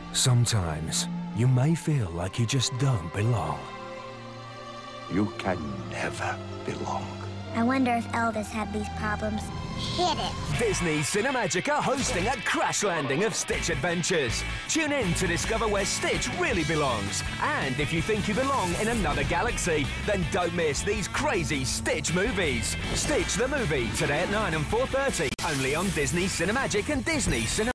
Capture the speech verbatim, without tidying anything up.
Sometimes you may feel like you just don't belong. You can never belong. I wonder if Elvis had these problems. Hit it! Disney Cinemagic are hosting a crash landing of Stitch adventures. Tune in to discover where Stitch really belongs. And if you think you belong in another galaxy, then don't miss these crazy Stitch movies. Stitch the movie, today at nine and four thirty, only on Disney Cinemagic and Disney Cinemagic.